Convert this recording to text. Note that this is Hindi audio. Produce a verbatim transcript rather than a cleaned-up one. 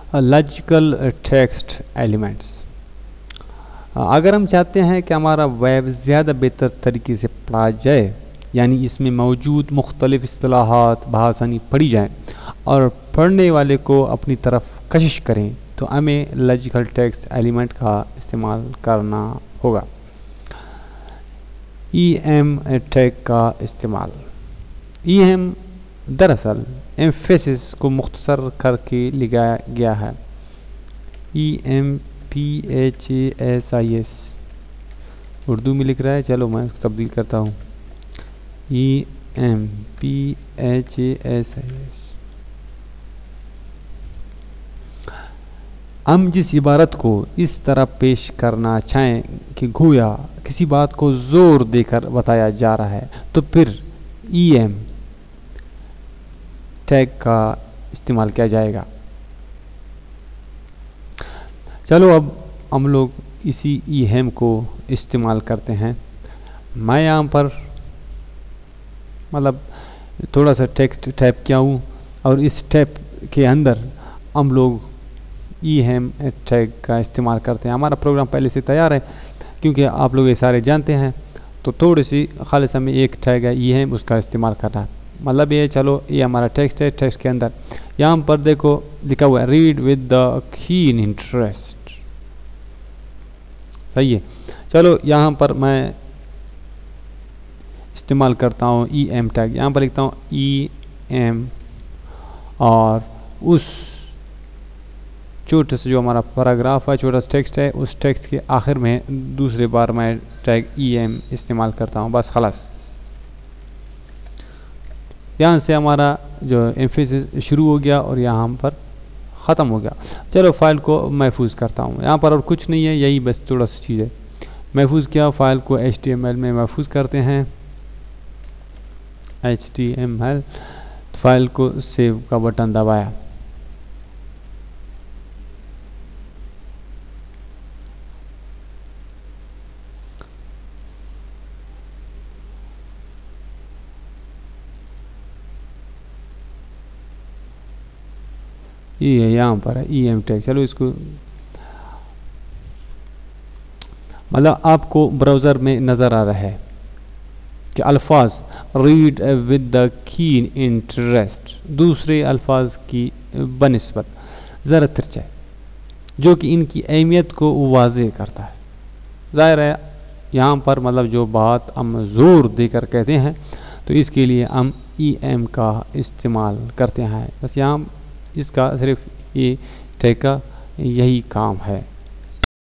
Logical text elements. अगर हम चाहते हैं कि हमारा वेब ज़्यादा बेहतर तरीके से पढ़ा जाए, यानी इसमें मौजूद मुख्तलिफ इस्तिलाहात बआसानी पढ़ी जाएँ और पढ़ने वाले को अपनी तरफ कशिश करें, तो हमें लॉजिकल टेक्स्ट एलिमेंट का इस्तेमाल करना होगा। ई एम टैग का इस्तेमाल। ई एम दरअसल एम्फेसिस को मुख्तसर करके लिखा गया है। E M P H A S I S Urdu में लिख रहा है, चलो मैं इसको तब्दील करता हूँ। E M P H A S I S. हम जिस इबारत को इस तरह पेश करना चाहें कि गोया किसी बात को जोर देकर बताया जा रहा है, तो फिर ई एम टैग का इस्तेमाल किया जाएगा। चलो अब हम लोग इसी ई एम को इस्तेमाल करते हैं। मैं यहाँ पर मतलब थोड़ा सा टेक्स्ट टाइप किया हूँ और इस टैब के अंदर हम लोग ई एम टैग का इस्तेमाल करते हैं। हमारा प्रोग्राम पहले से तैयार है, क्योंकि आप लोग ये सारे जानते हैं, तो थोड़ी सी खालिस हमें एक टैग है ई एम, उसका इस्तेमाल करना है। मतलब ये चलो ये हमारा टेक्स्ट है। टेक्स्ट के अंदर यहाँ पर देखो लिखा हुआ है read with the keen interest. सही है। चलो यहाँ पर मैं इस्तेमाल करता हूँ ई एम टैग। यहाँ पर लिखता हूँ ई एम और उस छोटे से जो हमारा पैराग्राफ है, छोटा सा टेक्स्ट है, उस टेक्स्ट के आखिर में दूसरे बार मैं टैग ई एम इस्तेमाल करता हूँ। बस खलास, यहाँ से हमारा जो एम्फेसिस शुरू हो गया और यहाँ पर ख़त्म हो गया। चलो फाइल को महफूज करता हूँ। यहाँ पर और कुछ नहीं है, यही बस थोड़ा सी चीज़ है। महफूज किया, फाइल को एच टी एम एल में महफूज करते हैं। H T M L file को सेव का बटन दबाया। ये यहाँ पर है ई एम टैग। चलो इसको मतलब आपको ब्राउज़र में नज़र आ रहा है कि अल्फाज read with the keen interest दूसरे अल्फाज की बनिस्बत ज़रा तिरछा है, जो कि इनकी अहमियत को वाज़ेह करता है। ज़ाहिर है यहाँ पर मतलब जो बात हम ज़ोर देकर कहते हैं, तो इसके लिए हम ई एम का इस्तेमाल करते हैं। बस यहाँ इसका सिर्फ ये टैग का यही काम है।